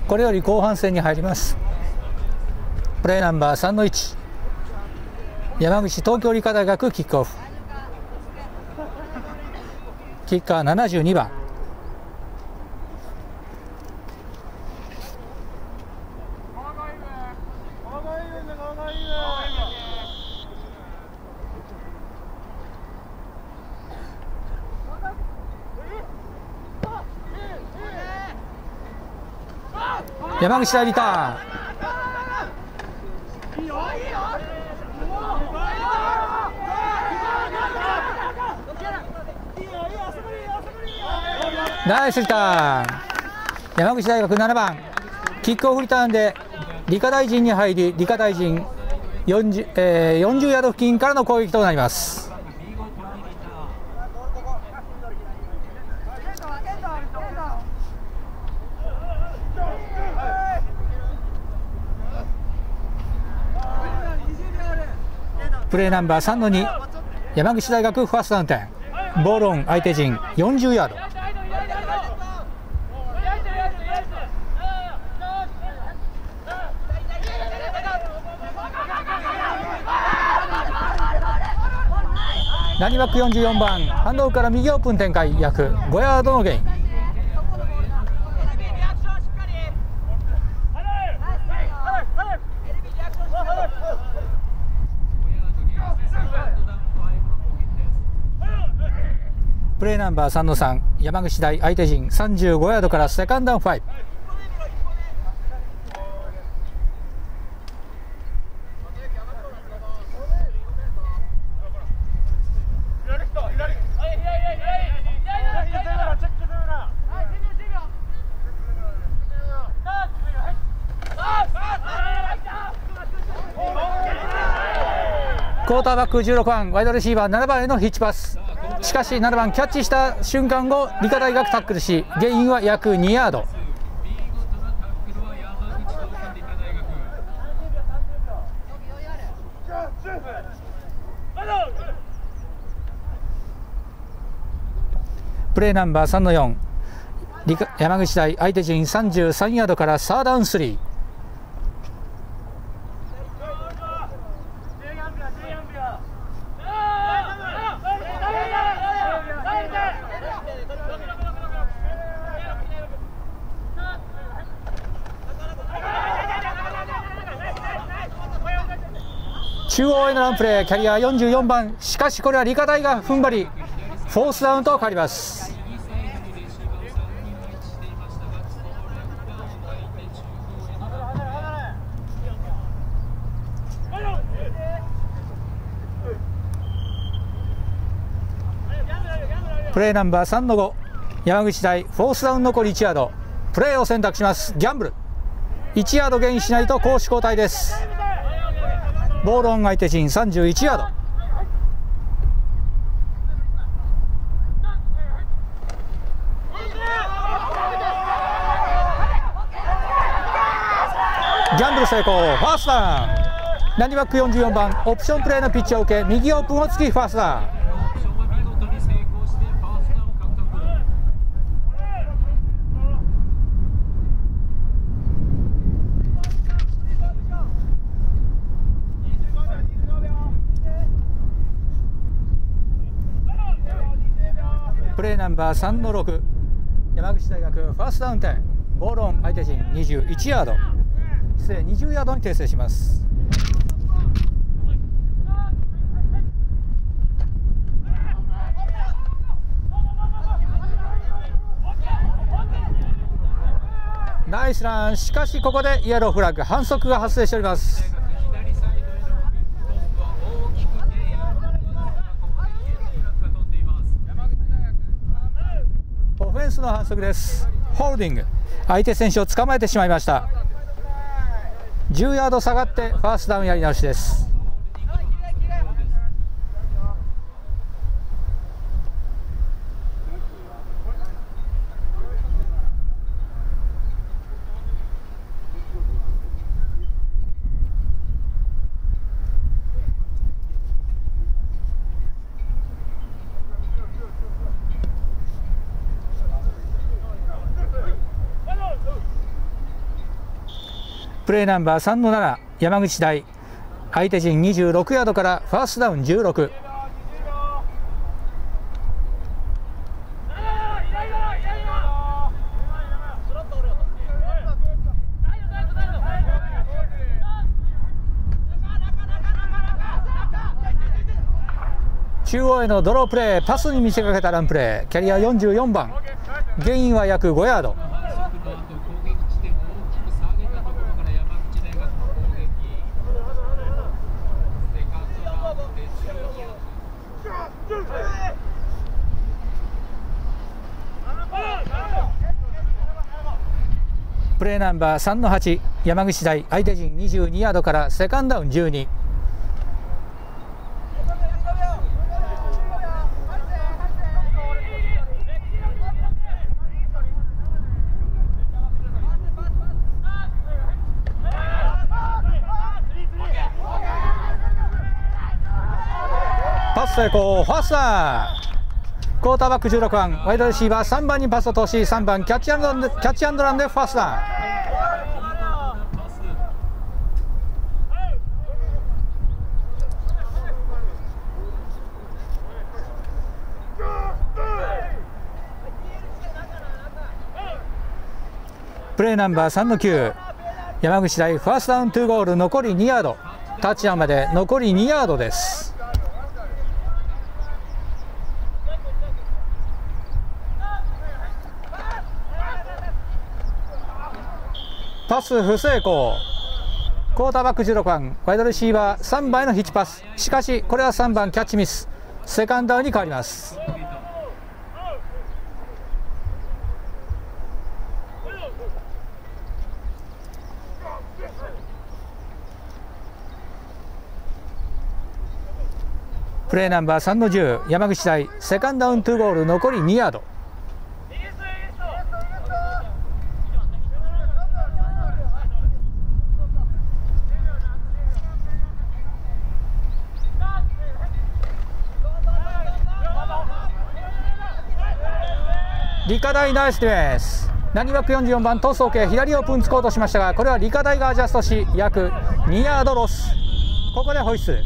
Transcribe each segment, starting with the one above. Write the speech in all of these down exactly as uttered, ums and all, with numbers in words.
これより後半戦に入ります。プレーナンバーさんのいち、山口東京理科大学キックオフ。キッカーななじゅうにばん。山口大リターン。ナイスリターン。山口大学ななばん、キックオフリターンで理科大陣に入り、理科大陣 よんじゅう、えー、よんじゅうヤード付近からの攻撃となります。プレーナンバーさんのに、山口大学ファーストダウン点。ボールオン相手陣よんじゅうヤード。ランニバックよんじゅうよんばん、ハンドオフから右オープン展開、約ごヤードのゲイン。プレーナンバーさんのさん、山口大相手陣さんじゅうごヤードからセカンドダウンご。クォーターバックじゅうろくばん、ワイドレシーバーななばんへのヒッチパス。しかしななばんキャッチした瞬間後、理科大学タックルし、ゲインは約にヤード。プレーナンバーさんのよん、山口大相手陣さんじゅうさんヤードからサーダウンスリー。中央へのランプレー、キャリアよんじゅうよんばん、しかしこれは理科大が踏ん張り、フォースダウンと変わります。プレーナンバーさんのご、山口大フォースダウン残りいちヤード。プレーを選択します。ギャンブルいちヤードゲインしないと攻守交代です。ボールオン相手陣さんじゅういちヤード。ギャンブル成功、ファーストダウン。ランニバックよんじゅうよんばん、オプションプレーのピッチを受け、右オープンを突きファーストダウン。プレーナンバーさんのろく、山口大学ファーストダウン点。ボールオン相手陣にじゅういちヤード、失礼にじゅうヤードに訂正します。ナイスラン。しかしここでイエローフラッグ、反則が発生しております。オフェンスの反則です。ホールディング、相手選手を捕まえてしまいました。じゅうヤード下がってファーストダウンやり直しです。 プレーナンバーさんのなな山口大、相手陣にじゅうろくヤードからファーストダウンじゅうろく。中央へのドロープレー、パスに見せかけたランプレー、キャリアよんじゅうよんばん、ゲインは約ごヤード。プレーナンバーさんのはち山口大、相手陣にじゅうにヤードからセカンドダウンじゅうに。パス成功、ファーストダウン。クォーターバックじゅうろくばん、ワイドレシーバーさんばんにパスを通し、さんばんキャッチアンドランで、キャッチアンドランでファーストダウン。プレーナンバーさんのきゅう山口大、ファーストダウントゥーゴール、残りにヤード、タッチダウンまで残りにヤードです。パス不成功。クォーターバックじゅうろくばん、ワイドレシーバーさんばんへのヒッチパス、しかしこれはさんばんキャッチミス、セカンドダウンに変わります。プレーナンバーさんのじゅう山口大、セカンドダウントゥーゴール、残りにヤード。理科大ナイスディフェンス。ランニングバックよんじゅうよんばんトスオケ、左オープンつこうとしましたが、これは理科大がアジャストし約にヤードロス。ここでホイッスル。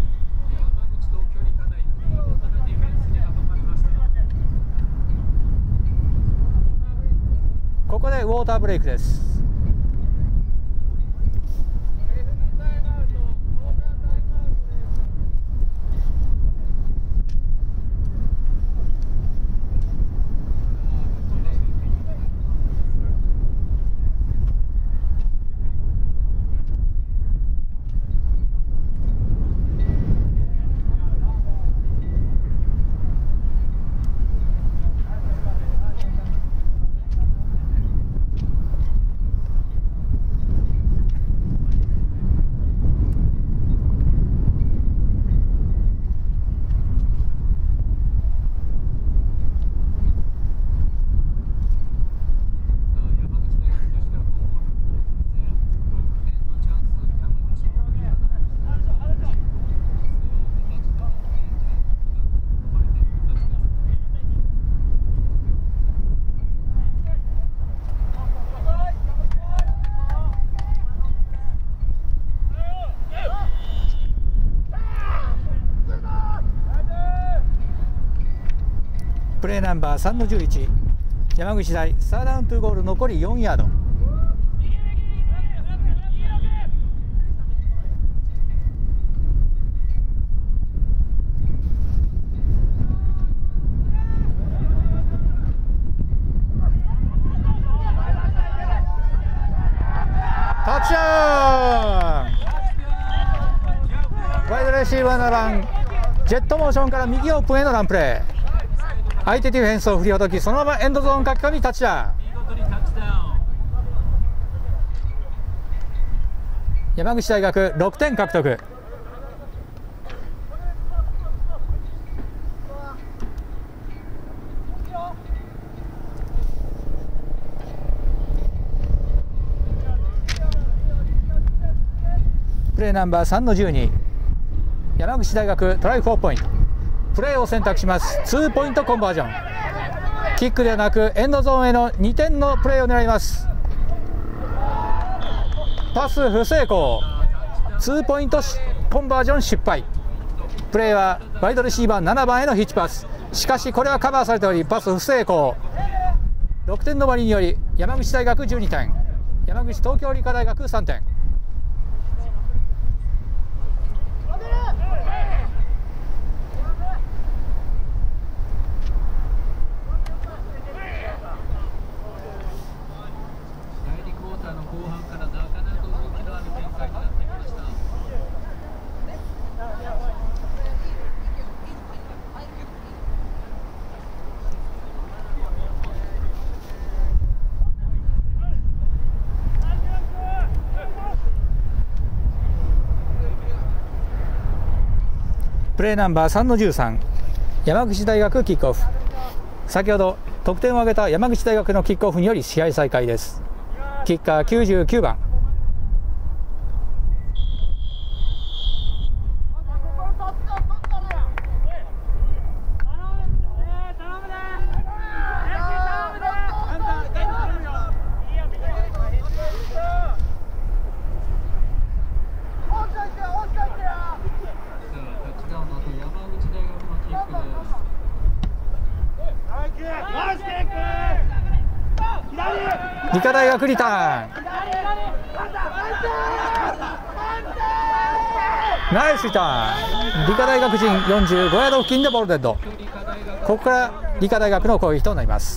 ここでウォーターブレイクです。プレーナンバーさんのじゅういち山口大、サーダウントゥーゴール、残りよんヤード。タッチダウン。ワイドレシーバーのラン、ジェットモーションから右オープンへのランプレー、相手ディフェンスを振りほどき、そのままエンドゾーン書き込みタッチダウン。山口大学ろくてん獲得。プレーナンバーさんのじゅうに山口大学トライフォーポイント、プレーを選択します。ツーポイントコンバージョン、キックではなくエンドゾーンへのにてんのプレーを狙います。 パス不成功、ツーポイントコンバージョン失敗。プレーはワイドレシーバーななばんへのヒッチパス、しかしこれはカバーされておりパス不成功。ろくてん止まりにより山口大学じゅうにてん、山口東京理科大学さんてん。プレーナンバーさんのじゅうさん、山口大学キックオフ。先ほど得点を挙げた山口大学のキックオフにより試合再開です。キッカーきゅうじゅうきゅうばん。理科大学リターン、ナイスリターン。理科大学陣よんじゅうごヤード付近でボールデッド。ここから理科大学の攻撃となります。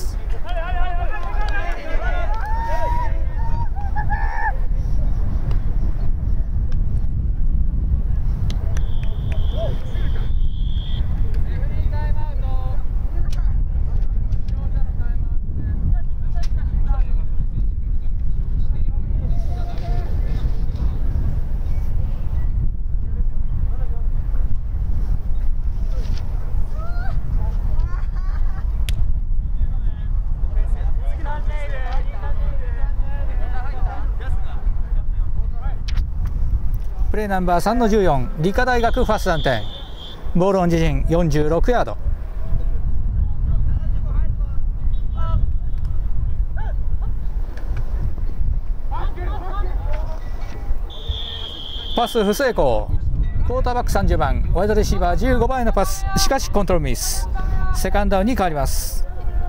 プレーナンバーさんのじゅうよん、理科大学ファーストダウン点。ボールオン自陣よんじゅうろくヤード。パス不成功。クォーターバックさんじゅうばん、ワイドレシーバーじゅうごばんへのパス、しかしコントロールミス。セカンドダウンに変わります。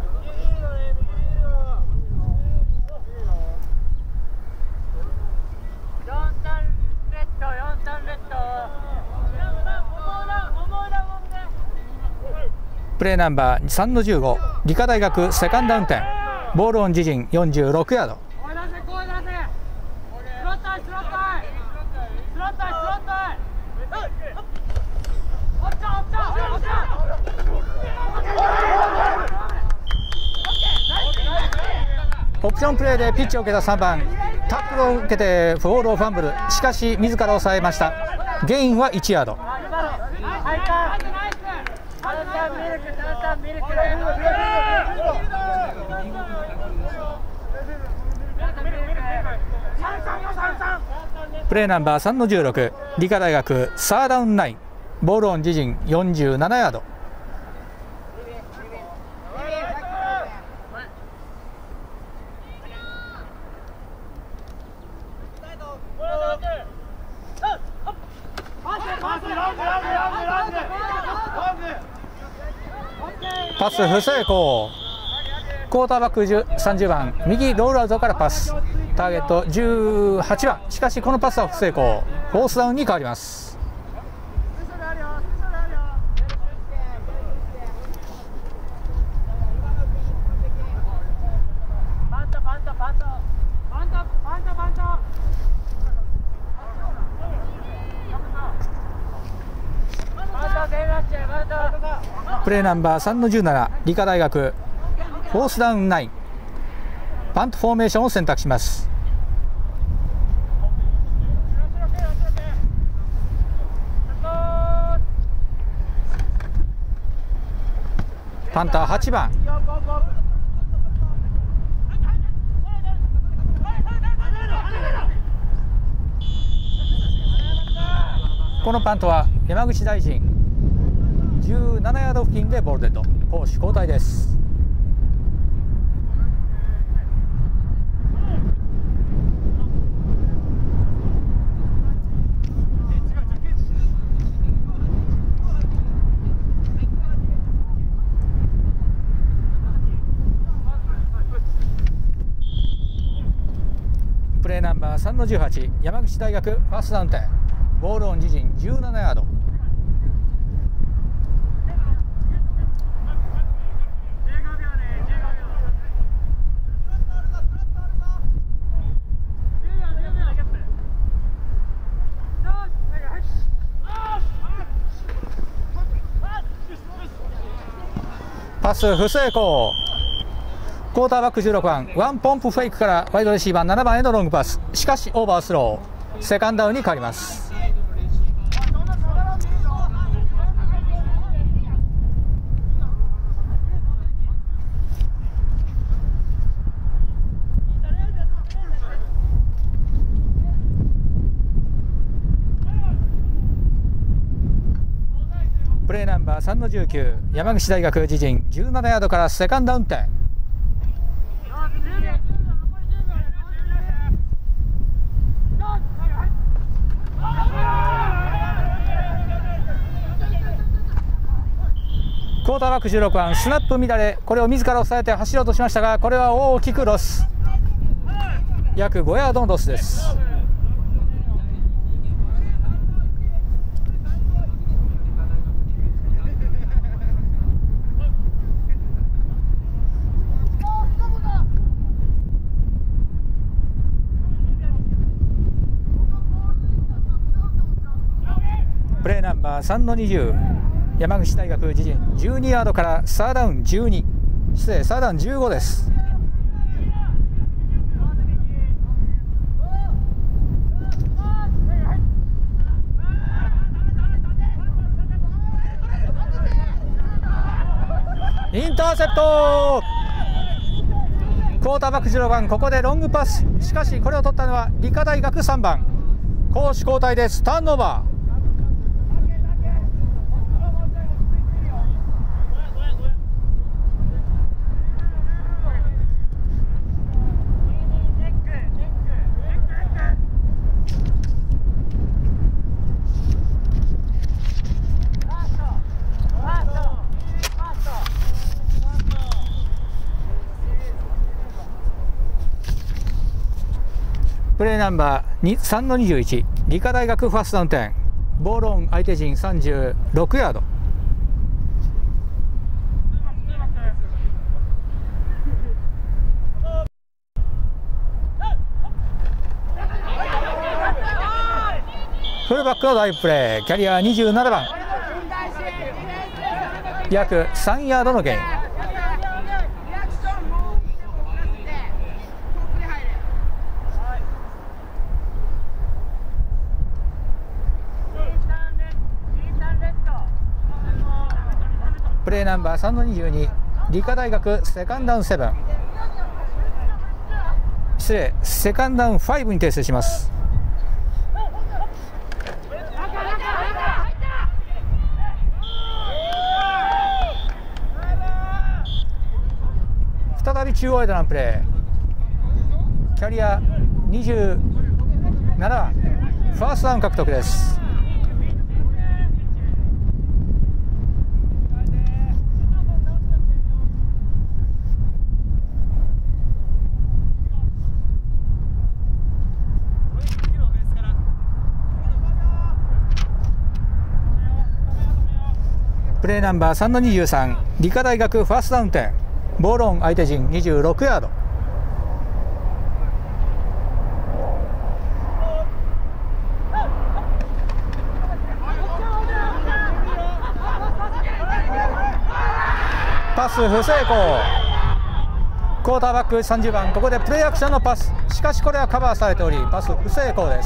プレーナンバーさんのじゅうご、理科大学セカンドダウン点。ボールオン自陣よんじゅうろくヤード。オプションプレーでピッチを受けたさんばん、タックルを受けてボールをファンブル、しかし自ら抑えました。ゲインはいちヤード。プレーナンバーさんのじゅうろく、理科大学サーダウンナイン。ボールオン自陣よんじゅうななヤード。パス不成功。クォーターバックさんじゅうばん、右ロールアウトからパス。ターゲットじゅうはちばん、しかしこのパスは不成功。フォースダウンに変わります。プレーナンバーさんのじゅうなな、理科大学フォースダウンナイン。パントフォーメーションを選択します。パンターはちばん。このパントは山口大臣じゅうななヤード付近でボールデッド。攻守交代です。 プレーナンバーさんのじゅうはち、山口大学ファーストダウン点、ボールオン自陣じゅうななヤード。パス不成功。クォーターバックじゅうろくばん、ワンポンプフェイクからワイドレシーバーななばんへのロングパス、しかしオーバースロー、セカンドダウンに変わります。プレーナンバーさんのじゅうきゅう、山口大学自陣じゅうななヤードからセカンドダウン点。クォーターバックじゅうろくばん、スナップ乱れ、これを自ら抑えて走ろうとしましたが、これは大きくロス、約ごヤードのロスです。プレーナンバーさんのにじゅう、山口大学自陣じゅうにヤードからサーダウンじゅうに、失礼、サーダウンじゅうごです。インターセプト。クォーターバックじゅうろくばん、ここでロングパス、しかしこれを取ったのは理科大学さんばん、攻守交代です。ターンオーバー。プレーナンバーさんのにじゅういち、理科大学ファーストダウン点、ボールオン相手陣さんじゅうろくヤード。フルバックのダイブプレー、キャリアにじゅうななばん、約さんヤードのゲイン。プレーナンバーさんのにじゅうに、理科大学セカンドダウンセブン、失礼、セカンドダウンファイブに訂正します。再び中央へのランプレー、キャリアにじゅうななばん、ファーストダウン獲得です。プレーナンバーさんのにじゅうさん、理科大学ファーストダウン点、ボールオン相手陣にじゅうろくヤード。パス不成功。クォーターバックさんじゅうばん、ここでプレーアクションのパス、しかしこれはカバーされておりパス不成功です。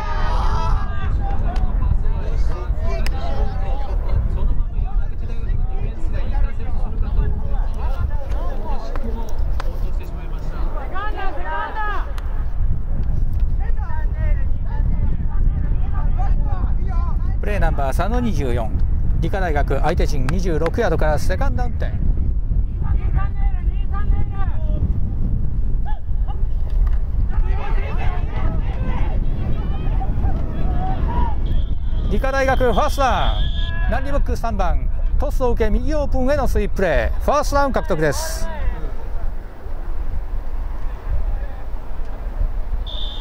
プレーナンバーさんのにじゅうよん、理科大学相手陣にじゅうろくヤードからセカンドダウン点。理科大学ファーストダウン、ランディブックさんばん、トスを受け右オープンへのスイーププレー、ファーストダウン獲得です。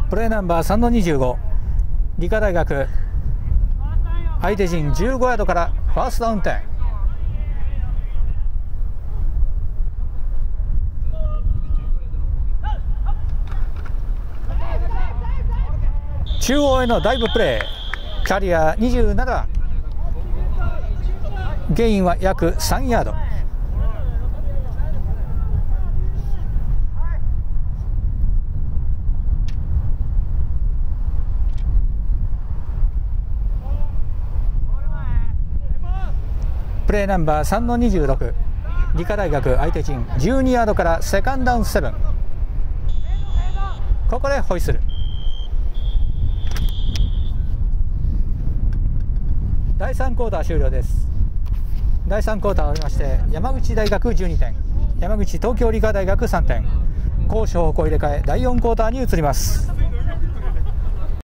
プレーナンバーさんのにじゅうご、理科大学相手陣じゅうごヤードからファーストダウン点。中央へのダイブプレー、キャリアにじゅうななばん、ゲインは約さんヤード。プレーナンバーさんのにじゅうろく、理科大学相手陣じゅうにヤードからセカンドダウンセブン。ここでホイッスル。だいさんクォーター終了です。だいさんクォーター終わりまして、山口大学じゅうにてん、山口東京理科大学さんてん、高所を入れ替えだいよんクォーターに移ります。